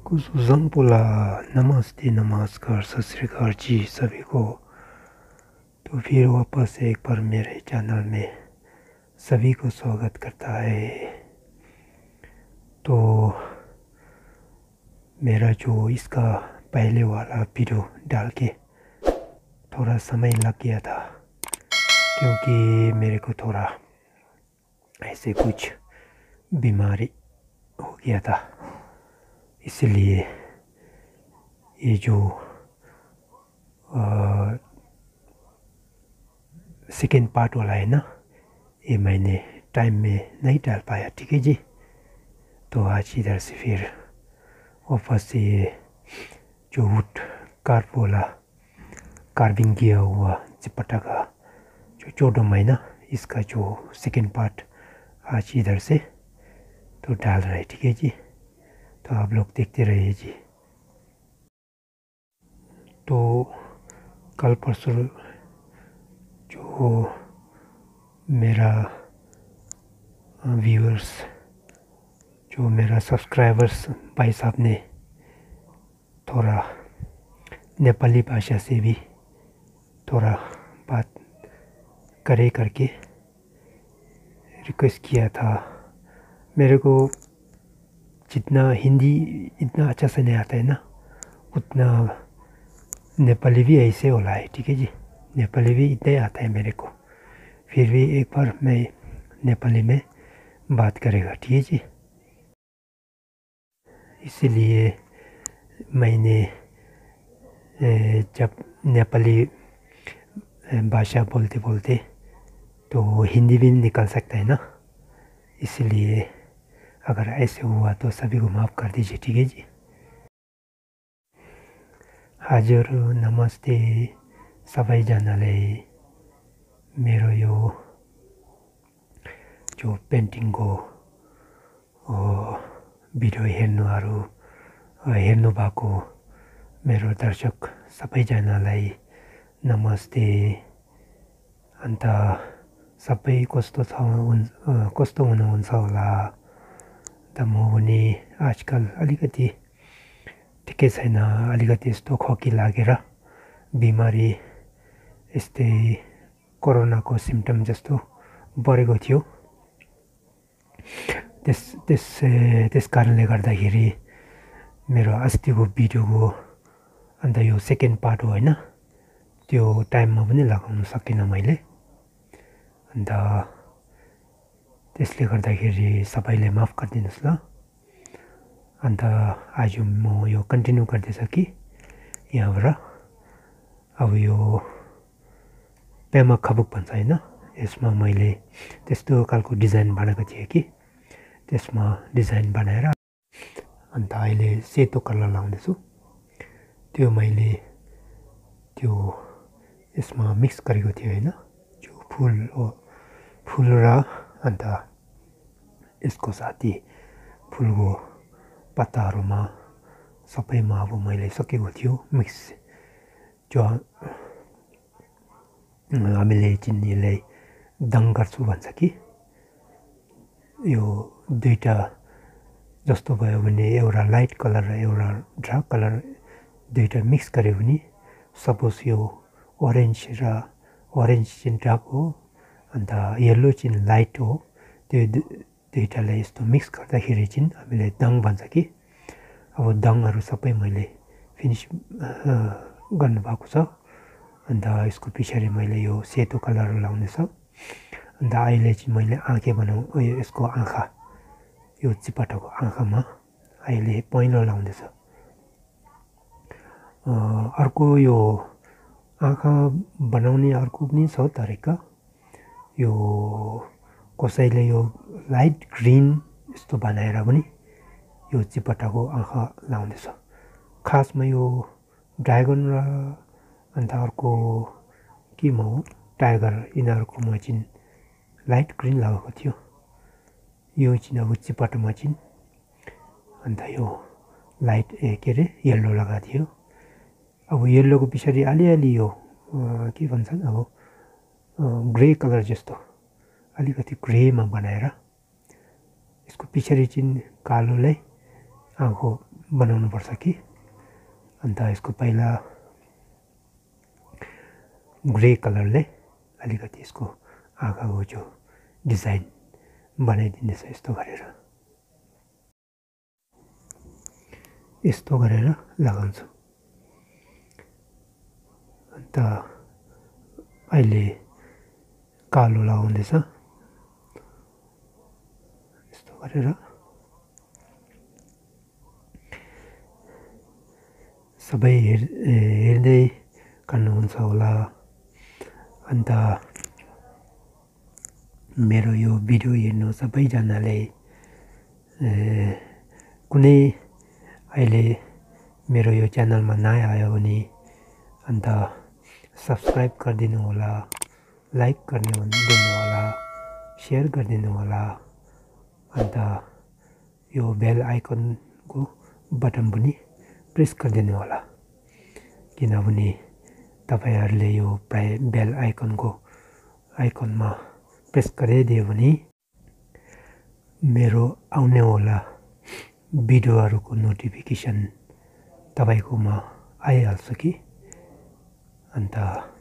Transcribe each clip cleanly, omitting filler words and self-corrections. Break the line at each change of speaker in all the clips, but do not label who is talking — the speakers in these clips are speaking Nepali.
कुसुजंगपुला नमस्ते नमस्कार सत श्री अकाल जी सभी को। तो फिर वापस एक बार मेरे चैनल में सभी को स्वागत करता है। तो मेरा जो इसका पहले वाला वीडियो डाल के थोड़ा समय लग गया था, क्योंकि मेरे को थोड़ा ऐसे कुछ बीमारी हो गया था। इसलिए ये जो सेकेंड पार्ट वाला है ना, ये मैंने टाइम में नहीं डाल पाया। ठीक है जी। तो आज इधर से फिर वापस से ये जो वुड कार्व वाला कार्विंग किया हुआ चिपटा का जो चोकड्रोम है ना, इसका जो सेकेंड पार्ट आज इधर से तो डाल रहे हैं। ठीक है जी। तो आप लोग देखते रहिए जी। तो कल परसों जो मेरा व्यूअर्स, जो मेरा सब्सक्राइबर्स भाई साहब ने थोड़ा नेपाली भाषा से भी थोड़ा बात करे करके रिक्वेस्ट किया था। मेरे को जितना हिंदी इतना अच्छा से नहीं आता है ना, उतना नेपाली भी ऐसे होला है। ठीक है जी। नेपाली भी इतना ही आता है मेरे को। फिर भी एक बार मैं नेपाली में बात करेगा। ठीक है जी। इसलिए मैंने जब नेपाली भाषा बोलते बोलते तो हिंदी भी निकल सकता है ना, इसलिए अगर ऐसे हुआ तो सभी को माफ़ कर दीजिए। ठीक है जी। हजुर नमस्ते सबैजनालाई मेरो यो जो पेन्टिङको भिडियो हेर्नु भएको मेरो दर्शक सबैजनालाई नमस्ते। अन्त सबै कस्तो हुनुहुन्छ होला। त म पनि आजकल अलिकति ठिकै छैन, अलिकति यस्तो खोकी लागेर बिमारी यस्तै कोरोनाको सिम्टम जस्तो बढेको थियो। त्यस कारणले गर्दाखेरि मेरो अस्तिको भिडियोको अन्त यो सेकेन्ड पार्ट हो होइन, त्यो टाइममा पनि लगाउन सकिनँ मैले। अन्त त्यसले गर्दाखेरि सबैले माफ गरिदिनुहोस् ल। अन्त आज म यो कन्टिन्यू गर्दैछ कि यहाँबाट अब यो पेमा खबुक भन्छ होइन, यसमा मैले त्यस्तो खालको डिजाइन बनाएको थिएँ कि त्यसमा डिजाइन बनाएर अन्त अहिले सेतो कलर लाउँदैछु। त्यो मैले त्यो यसमा मिक्स गरेको थियो होइन, जो फुल र अन्त यसको साथी फुलको पत्ताहरूमा सबैमा अब मैले सकेको थियो मिक्स। जो हामीले यसलाई दङ गर्छु भन्छ कि, यो दुईटा जस्तो भयो भने एउटा लाइट कलर र एउटा डार्क कलर दुईटा मिक्स गऱ्यो भने सपोज यो ओरेन्ज चाहिँ डार्क हो, अन्त येल्लो चाहिँ लाइट हो। त्यो दुईटालाई यस्तो मिक्स गर्दाखेरि चाहिँ हामीले दङ भन्छ कि। अब दङहरू सबै मैले फिनिस गर्नुभएको छ। अन्त यसको पछाडि मैले यो सेतो कलर लाउनेछ। अन्त अहिले चाहिँ मैले यसको आँखा, यो चिपटाको आँखामा अहिले पहेँलो लाउँदैछ। अर्को यो आँखा बनाउने अर्को पनि छ तरिका। यो कसैले यो लाइट ग्रिन यस्तो बनाएर पनि यो चिपटाको आँखा लाउँदैछ। खासमा यो ड्रागन र अन्त अर्को के हो टाइगर, यिनीहरूकोमा चाहिँ लाइट ग्रिन लगाएको थियो। यो चाहिँ अब चिपटमा चाहिँ अन्त यो लाइट के अरे येल्लो लगाएको थियो। अब येल्लोको पछाडि अलिअलि यो के भन्छन् अब ग्रे कलर जस्तो अलिकति ग्रेमा बनाएर यसको पछाडि चाहिँ कालोलाई आँखो बनाउनु पर्छ कि अन्त यसको पहिला ग्रे कलरले अलिकति यसको आँखाको जो डिजाइन बनाइदिँदैछ यस्तो गरेर लगाउँछु अन्त अहिले कालो लगाउँदैछ यस्तो गरेर सबै हेर्दै गर्नुहुन्छ होला अन्त मेरो यो भिडियो हेर्नु सबैजनाले कुनै अहिले मेरो यो च्यानलमा नयाँ आयो भने अन्त सब्सक्राइब गरिदिनु होला लाइक गरिदिनु होला सेयर गरिदिनु होला अन्त यो बेल आइकनको बटन पनि प्रेस गरिदिनु होला किनभने तपाईहरूले यो बेल आइकनमा प्रेस गरिदियो भने मेरो आउने होला भिडियोहरूको नोटिफिकेसन तपाईकोमा आइहाल्छ कि अन्त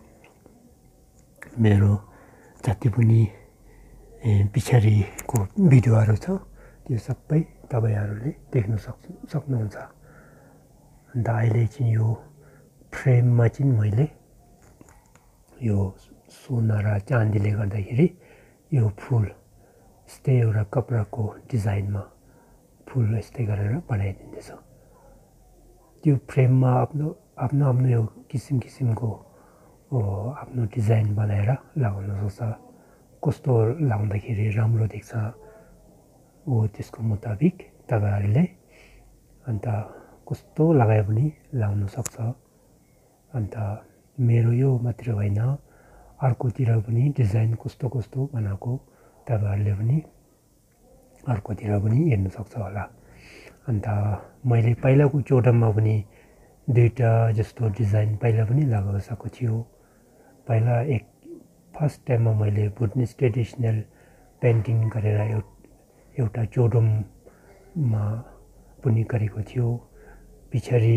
मेरो जति पनि पछाडिको भिडियोहरू छ त्यो सबै तपाईहरूले देख्न सक्नुहुन्छ अन्त अहिले चाहिँ यो फ्रेममा चाहिँ मैले यो सोना र चाँदीले गर्दाखेरि यो फुल यस्तै एउटा कपडाको डिजाइनमा फुल यस्तै गरेर बनाइदिँदैछ त्यो फ्रेममा आफ्नो यो किसिमको आफ्नो डिजाइन बनाएर लगाउन सक्छ कस्तो लगाउँदाखेरि राम्रो देख्छ त्यसको मुताबिक तपाईहरूले अन्त कस्तो लगायो भने लगाउन सक्छ अन्त मेरो यो मात्र होइन अर्कोतिर पनि डिजाइन कस्तो बनाएको तपाईहरूले पनि अर्कोतिर पनि हेर्न सक्छ होला अन्त मैले पहिलाको चोडममा पनि दुईटा जस्तो डिजाइन पहिला पनि लगाएको थियो पहिला फर्स्ट टाइममा मैले भुटनिज ट्रेडिसनल पेन्टिङ गरेर एउटा चोडममा पनि गरेको थियो पछाडि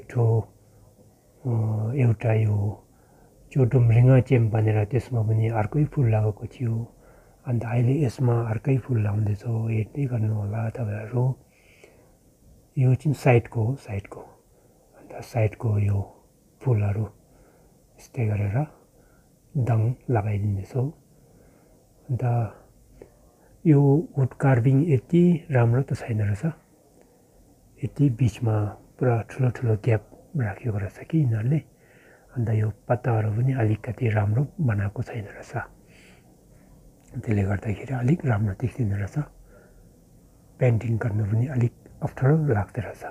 एउटा यो चोडम रिङ्गाचेम भनेर त्यसमा पनि अर्कै फुल लगाएको थियो अन्त अहिले यसमा अर्कै फुल लगाउँदैछु हेर्दै गर्नु होला तपाईहरू यो चाहिँ साइडको अन्त साइडको यो फुलहरू यस्तै गरेर दङ लगाइदिँदैछु अन्त यो वुड कार्भिङ यति राम्रो त छैन रहेछ यति बिचमा पुरा ठुलो ग्याप राखेको रहेछ कि यिनीहरूले अन्त यो पत्ताहरू पनि अलिकति राम्रो बनाएको छैन रहेछ त्यसले गर्दाखेरि अलिक राम्रो देखिँदैन रहेछ पेन्टिङ गर्नु पनि अलिक अप्ठ्यारो लाग्दो रहेछ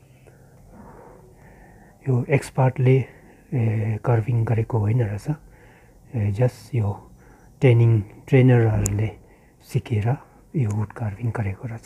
यो एक्सपर्टले कार्भिङ गरेको होइन रहेछ जस्ट यो ट्रेनरहरूले सिकेर यो वुड कार्भिङ गरेको रहेछ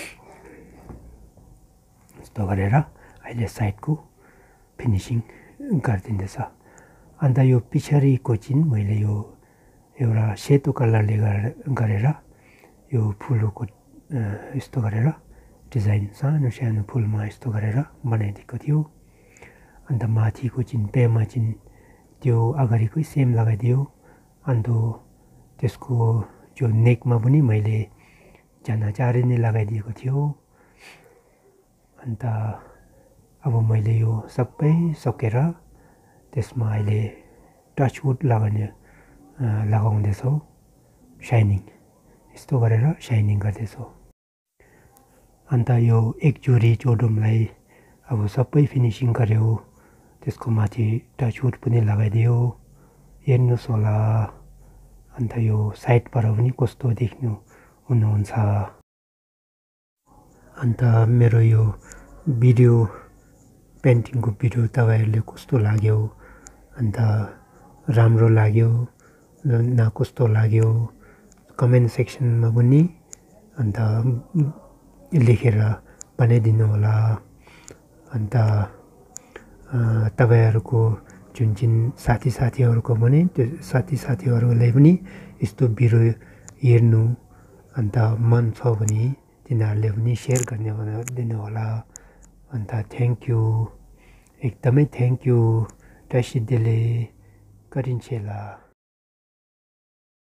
यस्तो गरेर अहिले साइडको फिनिसिङ गरिदिँदैछ अन्त यो पछाडिको चाहिँ मैले यो एउटा सेतो कलरले गरेर यो फुलको यस्तो गरेर डिजाइन सानो फुलमा यस्तो गरेर बनाइदिएको थियो अन्त माथिको चाहिँ पेमा चाहिँ त्यो अगाडिकै सेम लगाइदियो अन्त त्यसको जो नेकमा पनि मैले चारी नै लगाइदिएको थियो अन्त अब मैले यो सबै सकेर त्यसमा अहिले टचवुड लगाउँदैछौँ साइनिङ यस्तो गरेर साइनिङ गर्दैछौँ अन्त यो एक जोडी चोडमलाई अब सबै फिनिसिङ गर्यो त्यसको माथि टचवुड पनि लगाइदियो हेर्नुहोस् होला अन्त यो साइडबाट पनि कस्तो देख्नु हुनुहुन्छ अन्त मेरो यो भिडियो पेन्टिङको भिडियो तपाईँहरूले कस्तो लाग्यो अन्त राम्रो लाग्यो न कस्तो लाग्यो कमेन्ट सेक्सनमा पनि अन्त लेखेर बनाइदिनु होला अन्त तपाईँहरूको जुन साथीहरूको पनि त्यो साथीहरूलाई पनि यस्तो भिडियो हेर्नु अन्त मन छ भने तिनीहरूले पनि सेयर गरिदिनु होला अन्त थ्याङ्क यू एकदमै थ्याङ्क यू टाइसिदेले गरिन्छेला